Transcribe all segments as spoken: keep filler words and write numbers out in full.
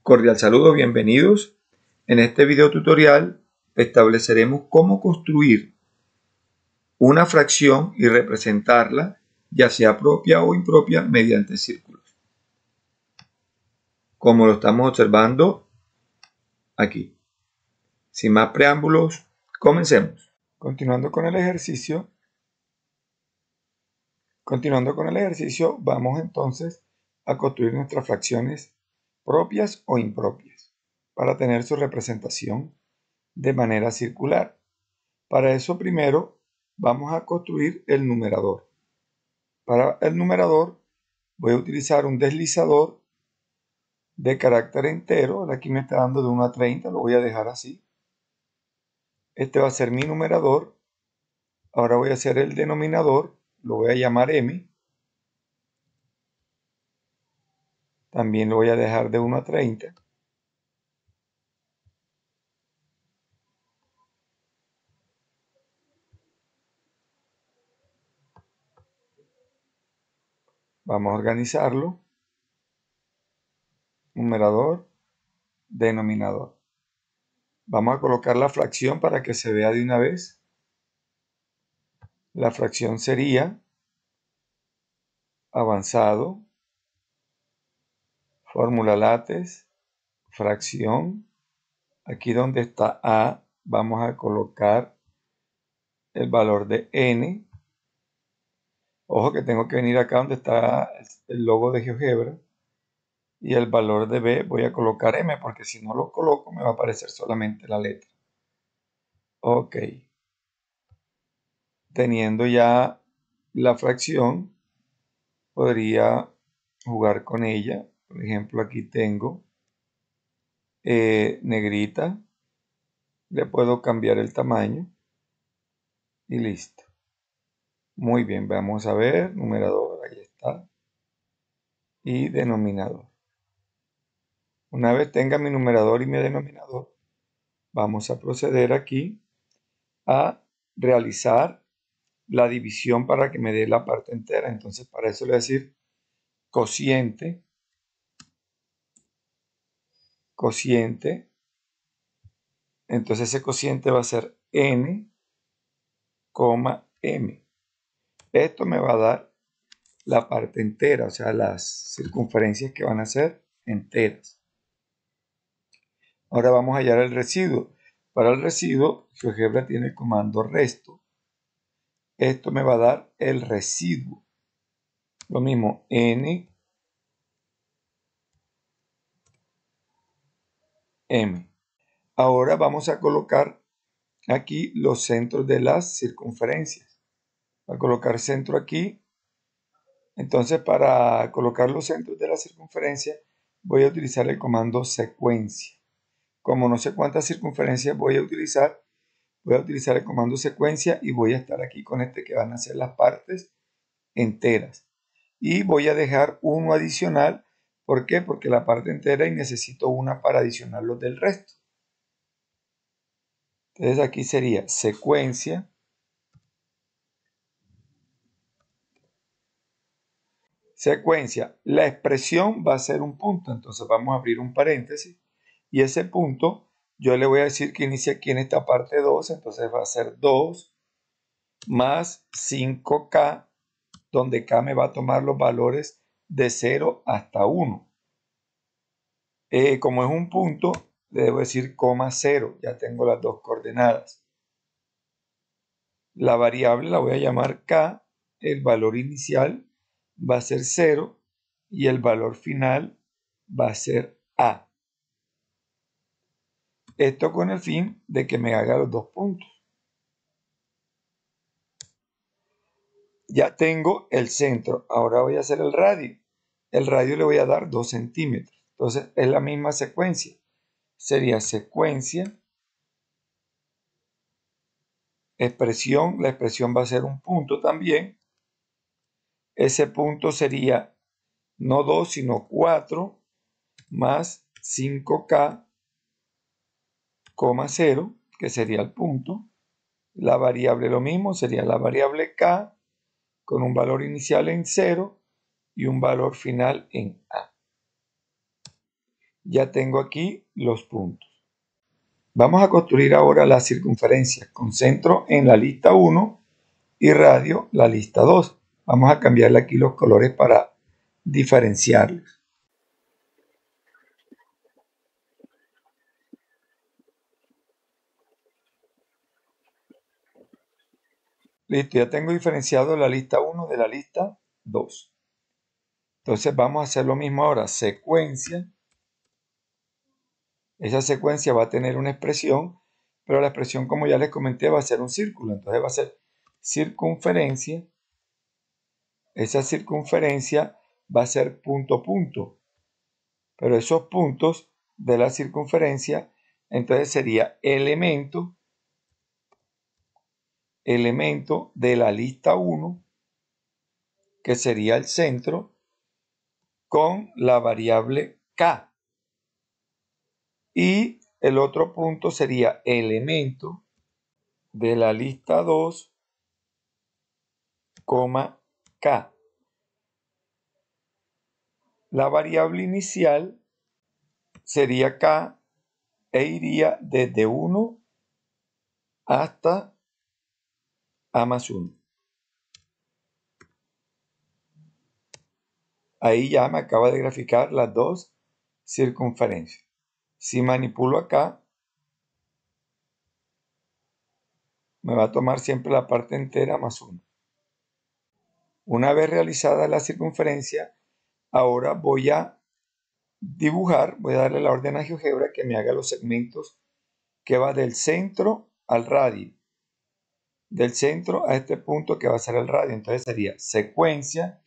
Cordial saludo, bienvenidos. En este video tutorial estableceremos cómo construir una fracción y representarla, ya sea propia o impropia, mediante círculos. Como lo estamos observando aquí. Sin más preámbulos, comencemos. Continuando con el ejercicio, continuando con el ejercicio, vamos entonces a construir nuestras fracciones propias o impropias para tener su representación de manera circular. Para eso primero vamos a construir el numerador. Para el numerador voy a utilizar un deslizador de carácter entero. Aquí me está dando de uno a treinta, lo voy a dejar así. Este va a ser mi numerador. Ahora voy a hacer el denominador, lo voy a llamar m. También lo voy a dejar de uno a treinta. Vamos a organizarlo. Numerador, denominador. Vamos a colocar la fracción para que se vea de una vez. La fracción sería avanzado, fórmula látex, fracción. Aquí donde está A, vamos a colocar el valor de n. Ojo que tengo que venir acá donde está el logo de GeoGebra. Y el valor de B voy a colocar m, porque si no lo coloco me va a aparecer solamente la letra. Ok. Teniendo ya la fracción, podría jugar con ella. Por ejemplo, aquí tengo eh, negrita. Le puedo cambiar el tamaño. Y listo. Muy bien, vamos a ver, numerador, ahí está. Y denominador. Una vez tenga mi numerador y mi denominador, vamos a proceder aquí a realizar la división para que me dé la parte entera. Entonces, para eso le voy a decir cociente, cociente. Entonces, ese cociente va a ser n, m. Esto me va a dar la parte entera, o sea, las circunferencias que van a ser enteras. Ahora vamos a hallar el residuo. Para el residuo, GeoGebra tiene el comando resto. Esto me va a dar el residuo. Lo mismo, n, m. Ahora vamos a colocar aquí los centros de las circunferencias. Voy a colocar centro aquí. Entonces, para colocar los centros de la circunferencia, voy a utilizar el comando secuencia. Como no sé cuántas circunferencias voy a utilizar, voy a utilizar el comando secuencia y voy a estar aquí con este que van a ser las partes enteras. Y voy a dejar uno adicional. ¿Por qué? Porque la parte entera y necesito una para adicionar los del resto. Entonces aquí sería secuencia. Secuencia. La expresión va a ser un punto. Entonces vamos a abrir un paréntesis. Y ese punto yo le voy a decir que inicia aquí en esta parte dos. Entonces va a ser dos más cinco K, donde K me va a tomar los valores de cero hasta uno. Eh, como es un punto, le debo decir coma cero. Ya tengo las dos coordenadas. La variable la voy a llamar K. El valor inicial va a ser cero y el valor final va a ser A. Esto con el fin de que me haga los dos puntos. Ya tengo el centro. Ahora voy a hacer el radio. El radio le voy a dar dos centímetros. Entonces es la misma secuencia. Sería secuencia, expresión. La expresión va a ser un punto también. Ese punto sería no dos, sino cuatro más cinco K, cero, que sería el punto. La variable lo mismo, sería la variable K con un valor inicial en cero y un valor final en A. Ya tengo aquí los puntos. Vamos a construir ahora la circunferencia con centro en la lista uno y radio la lista dos. Vamos a cambiarle aquí los colores para diferenciarlos. Listo, ya tengo diferenciado la lista uno de la lista dos. Entonces vamos a hacer lo mismo ahora, secuencia. Esa secuencia va a tener una expresión, pero la expresión, como ya les comenté, va a ser un círculo. Entonces va a ser circunferencia. Esa circunferencia va a ser punto punto. Pero esos puntos de la circunferencia, entonces sería elemento, elemento de la lista uno, que sería el centro, con la variable k. Y el otro punto sería elemento de la lista dos, k. La variable inicial sería k e iría desde uno hasta a más uno. Ahí ya me acaba de graficar las dos circunferencias. Si manipulo acá, me va a tomar siempre la parte entera más uno. Una vez realizada la circunferencia, ahora voy a dibujar, voy a darle la orden a GeoGebra que me haga los segmentos que va del centro al radio. Del centro a este punto que va a ser el radio. Entonces sería secuencia.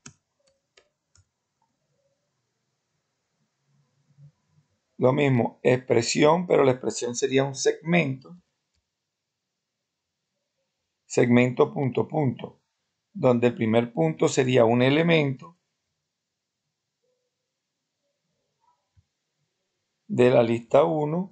Lo mismo, expresión, pero la expresión sería un segmento. Segmento punto punto, donde el primer punto sería un elemento de la lista uno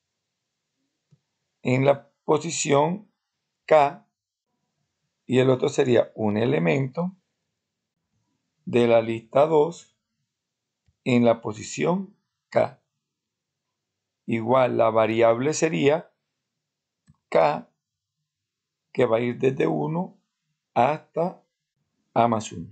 en la posición K y el otro sería un elemento de la lista dos en la posición K. Igual la variable sería K, que va a ir desde uno hasta A más uno.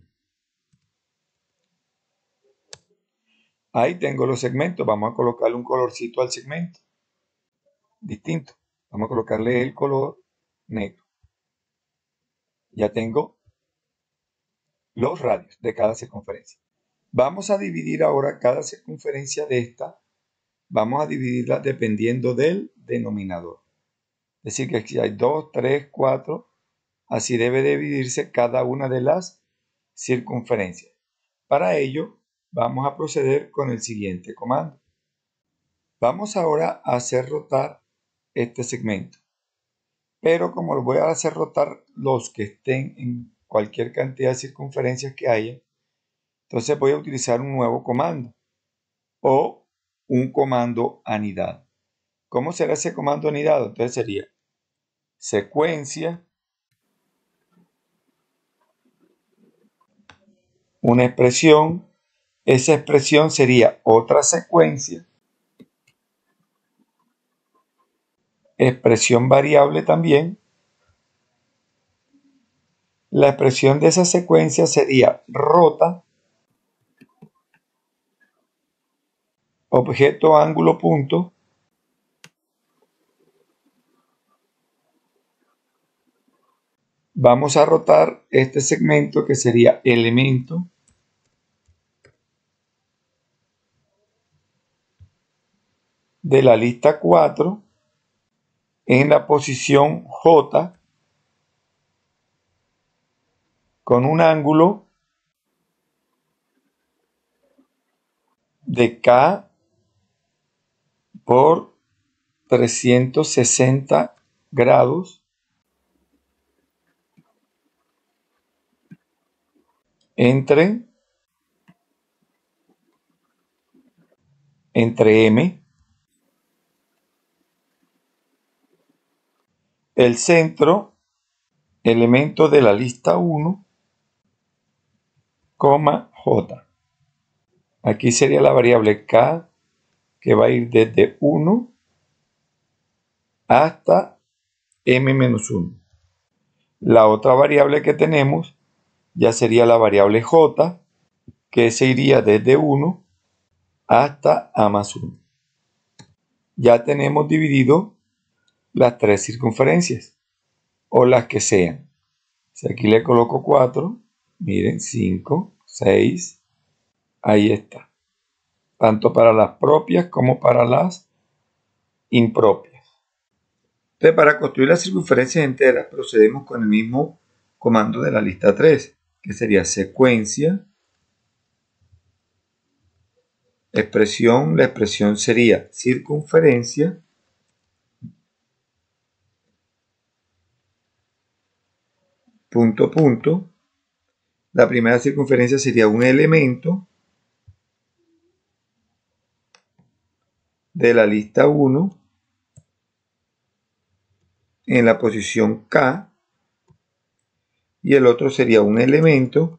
Ahí tengo los segmentos. Vamos a colocarle un colorcito al segmento distinto. Vamos a colocarle el color negro. Ya tengo los radios de cada circunferencia. Vamos a dividir ahora cada circunferencia de esta. Vamos a dividirla dependiendo del denominador. Es decir, que si hay dos, tres, cuatro, así debe dividirse cada una de las circunferencias. Para ello, vamos a proceder con el siguiente comando. Vamos ahora a hacer rotar este segmento. Pero como lo voy a hacer rotar los que estén en cualquier cantidad de circunferencias que haya, entonces voy a utilizar un nuevo comando o un comando anidado. ¿Cómo será ese comando anidado? Entonces sería secuencia, una expresión, esa expresión sería otra secuencia, expresión variable también. La expresión de esa secuencia sería rota, objeto, ángulo, punto. Vamos a rotar este segmento que sería elemento de la lista cuatro en la posición J con un ángulo de K por trescientos sesenta grados entre, entre M, el centro, elemento de la lista uno, coma J. Aquí sería la variable K que va a ir desde uno hasta m menos uno. La otra variable que tenemos ya sería la variable j, que se iría desde uno hasta a más uno. Ya tenemos dividido las tres circunferencias, o las que sean. Si aquí le coloco cuatro, miren, cinco, seis, ahí está. Tanto para las propias como para las impropias. Entonces, para construir las circunferencias enteras, procedemos con el mismo comando de la lista tres, que sería secuencia, expresión, la expresión sería circunferencia, punto, punto. La primera circunferencia sería un elemento de la lista uno en la posición K, y el otro sería un elemento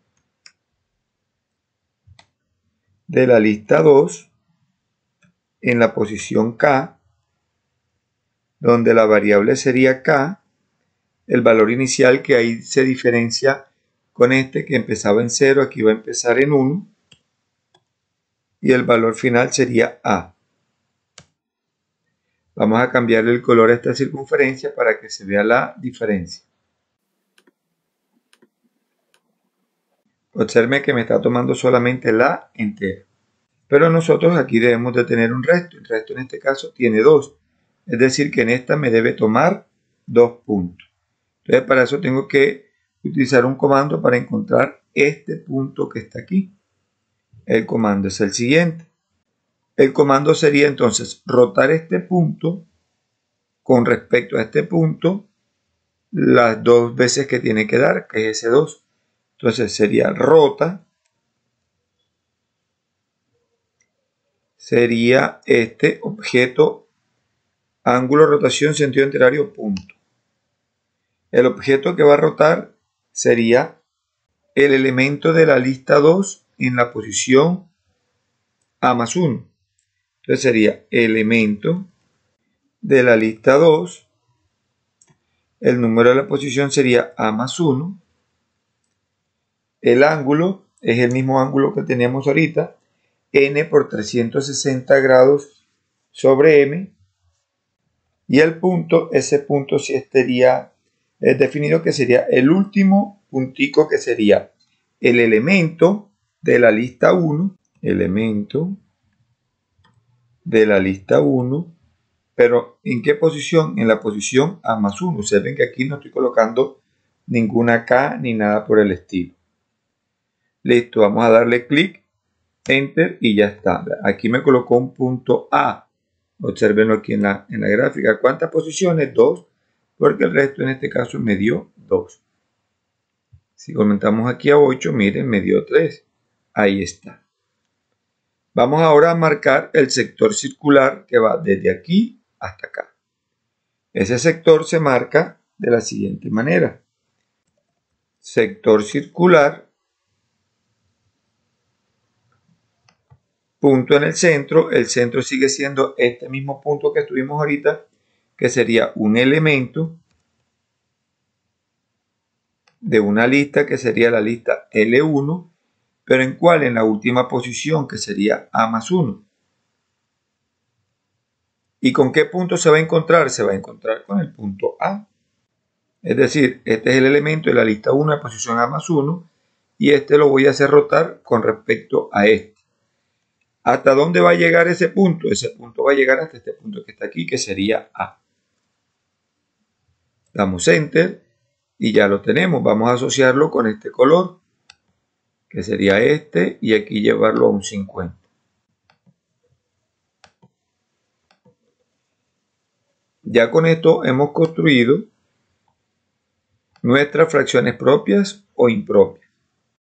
de la lista dos en la posición K, donde la variable sería K, el valor inicial que ahí se diferencia con este que empezaba en cero, aquí va a empezar en uno, y el valor final sería A. Vamos a cambiarle el color a esta circunferencia para que se vea la diferencia. Observe que me está tomando solamente la entera. Pero nosotros aquí debemos de tener un resto. El resto en este caso tiene dos. Es decir, que en esta me debe tomar dos puntos. Entonces para eso tengo que utilizar un comando para encontrar este punto que está aquí. El comando es el siguiente. El comando sería entonces rotar este punto con respecto a este punto las dos veces que tiene que dar, que es ese dos. Entonces sería rota, sería este objeto, ángulo, rotación, sentido enterario, punto. El objeto que va a rotar sería el elemento de la lista dos en la posición A más uno. Entonces sería elemento de la lista dos, el número de la posición sería A más uno, el ángulo es el mismo ángulo que teníamos ahorita, n por trescientos sesenta grados sobre m, y el punto, ese punto sí estaría es definido que sería el último puntico, que sería el elemento de la lista uno, elemento de la lista uno, pero ¿en qué posición? En la posición A más uno. Observen que aquí no estoy colocando ninguna K ni nada por el estilo. Listo, vamos a darle clic, enter, y ya está. Aquí me colocó un punto A. Observenlo aquí en la, en la gráfica. ¿Cuántas posiciones? dos, porque el resto en este caso me dio dos. Si aumentamos aquí a ocho, miren, me dio tres. Ahí está. Vamos ahora a marcar el sector circular que va desde aquí hasta acá. Ese sector se marca de la siguiente manera. Sector circular, punto en el centro. El centro sigue siendo este mismo punto que estuvimos ahorita, que sería un elemento de una lista que sería la lista L uno, pero en cuál, en la última posición, que sería A más uno. ¿Y con qué punto se va a encontrar? Se va a encontrar con el punto A. Es decir, este es el elemento de la lista uno de posición A más uno, y este lo voy a hacer rotar con respecto a este. ¿Hasta dónde va a llegar ese punto? Ese punto va a llegar hasta este punto que está aquí, que sería A. Damos Enter y ya lo tenemos. Vamos a asociarlo con este color, que sería este, y aquí llevarlo a un cincuenta. Ya con esto hemos construido nuestras fracciones propias o impropias.